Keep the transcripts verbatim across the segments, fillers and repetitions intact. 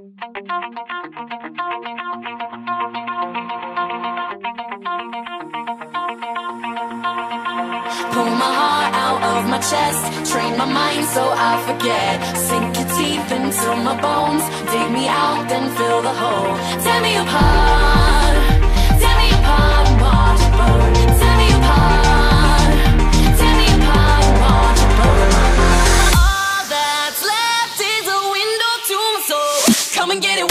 Pull my heart out of my chest, train my mind so I forget. Sink your teeth into my bones, dig me out, then fill the hole. Tear me apart, tear me apart and watch it burn. Tear me apart, tear me apart and watch it burn. All that's left is a window to my soul. Come and get it.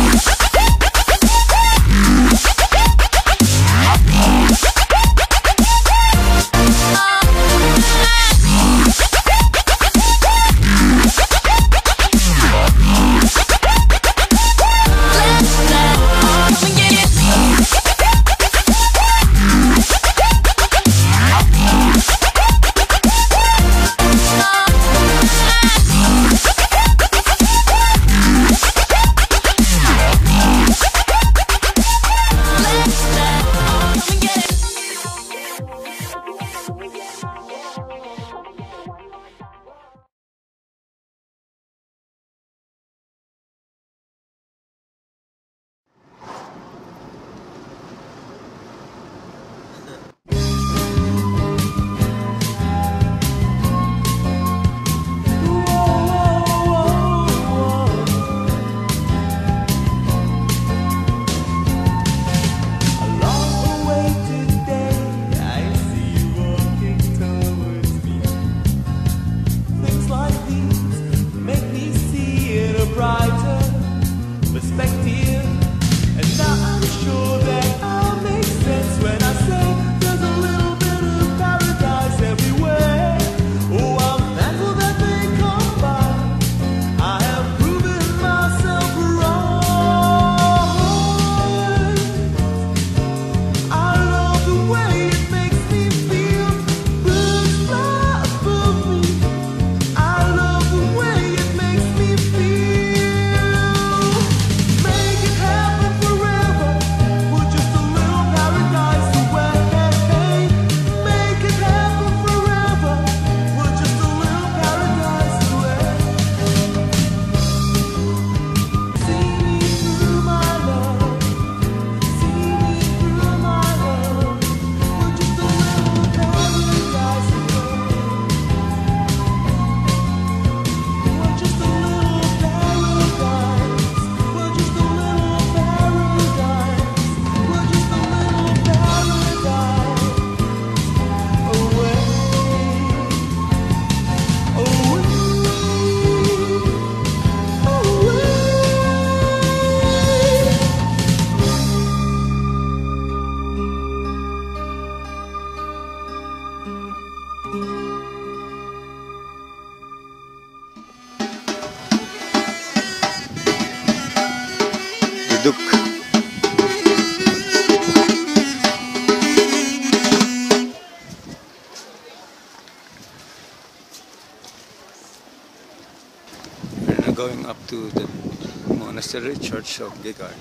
Going up to the monastery church of Geghard.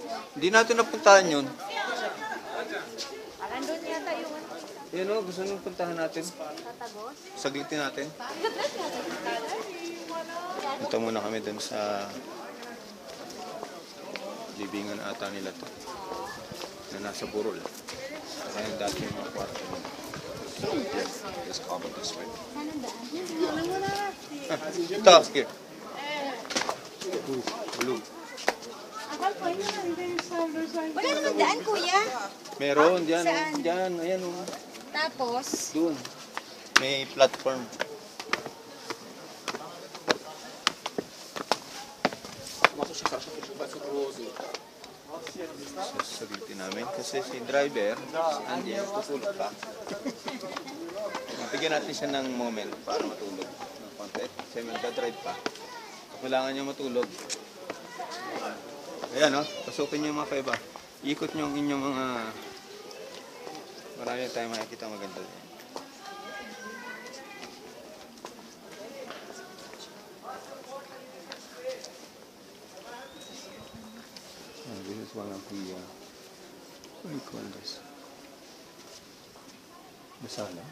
Hindi natin napuntahan yun. Andun yata yung ano. Yan o, gusto nung puntahan natin. Tatagos. Saglitin natin. Punta muna kami dun sa libingan ata nila to. Na nasa Burol. Kaya dati yung mga kwarto nila. Just come this way. Ito, here. Blue. Wala naman daan, kuya. Meron, dyan. Saan? Dyan, ayan o. Tapos, Doon. May platform. Sasagutin namin kasi si driver, si Andy, tutulog pa. Bigyan natin siya ng moment para matulog ng konti. Kasi magdadrive pa. Kailangan niya matulog. Ayan o, pasukin niyo yung mga kaiba. Ikot niyo ang inyong mga... Marami tayong makikita maganda din. Oh, this is one of the, uh, what do you call this? Masala?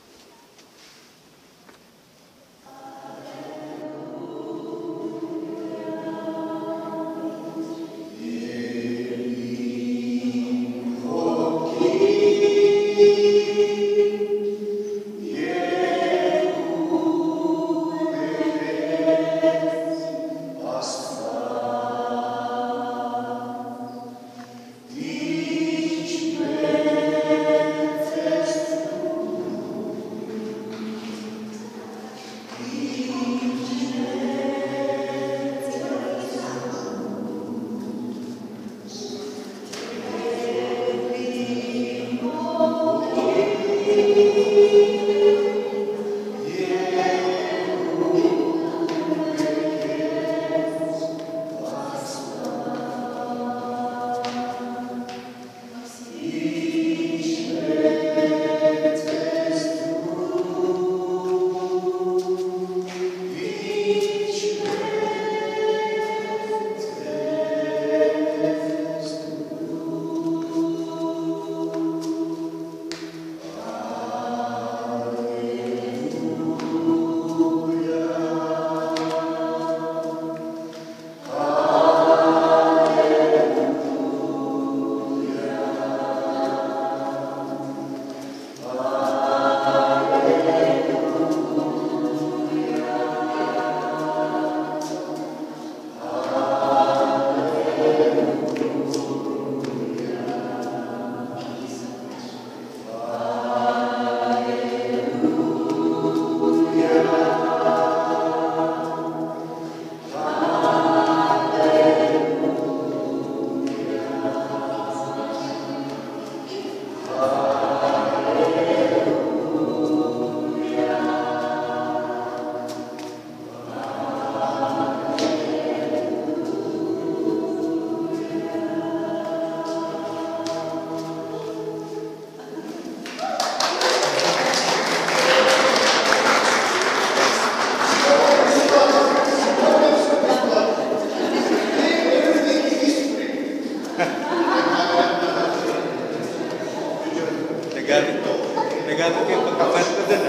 Nagalit ko yung pagkakanta doon.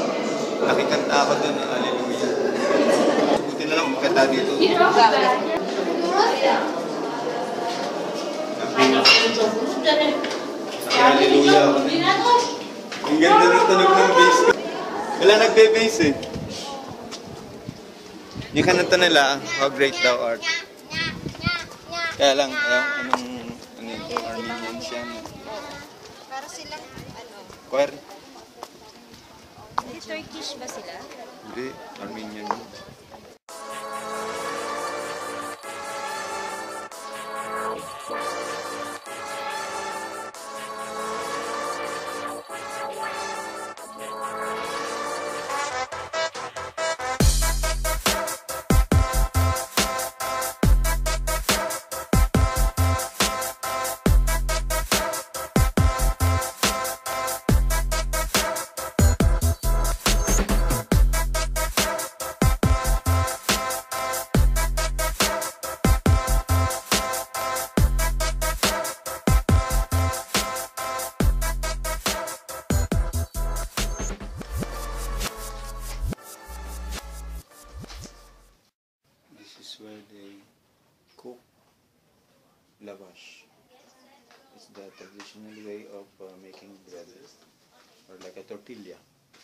Nakikanta ako doon ng Hallelujah. Buti na lang magkanta dito. Hallelujah ako din. Ang ganda ng tunog ng bass. Wala nagbe-bass eh. Yung kananta nila, How Great Thou Art. Kaya lang, ayaw, anong, ano yun, Armenian siya. para silang, ano, Choir? hindi Turkish ba sila? Hindi, Armenian yun. is where they cook lavash. It's the traditional way of uh, making bread, or like a tortilla.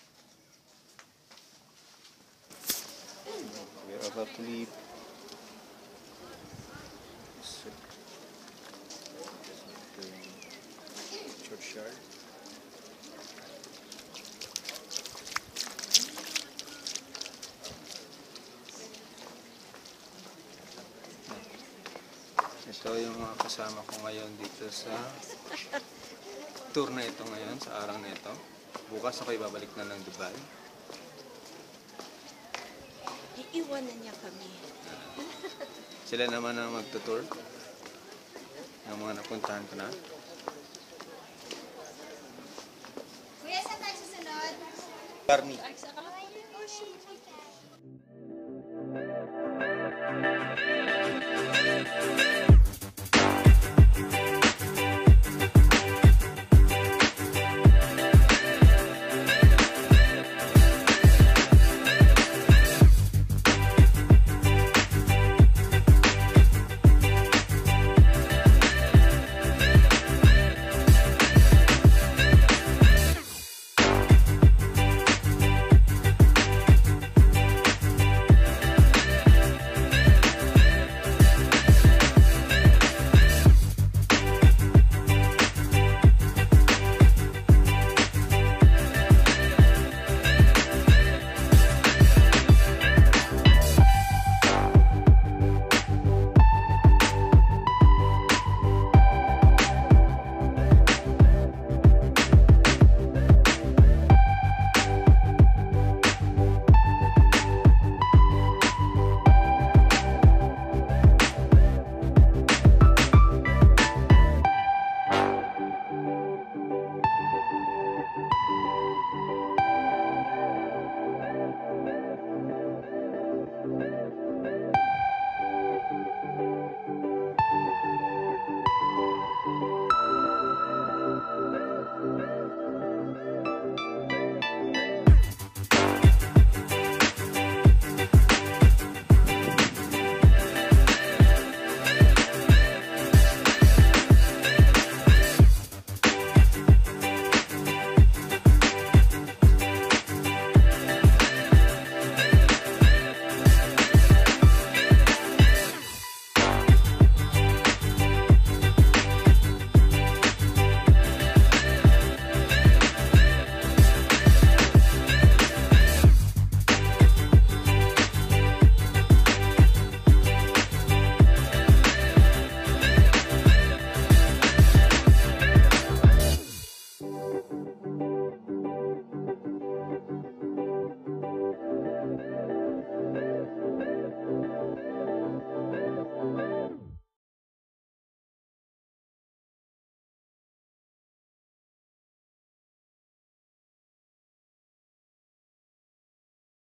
We're about to leave. Churchyard. Ito yung mga kasama ko ngayon dito sa tour na ito ngayon, sa araw na ito. Bukas ako ibabalik na ng Dubai. Iiwanan niya kami. Sila naman ang magtutour ng mga napuntahan ko na. Kuya, saan tayo susunod? Garni.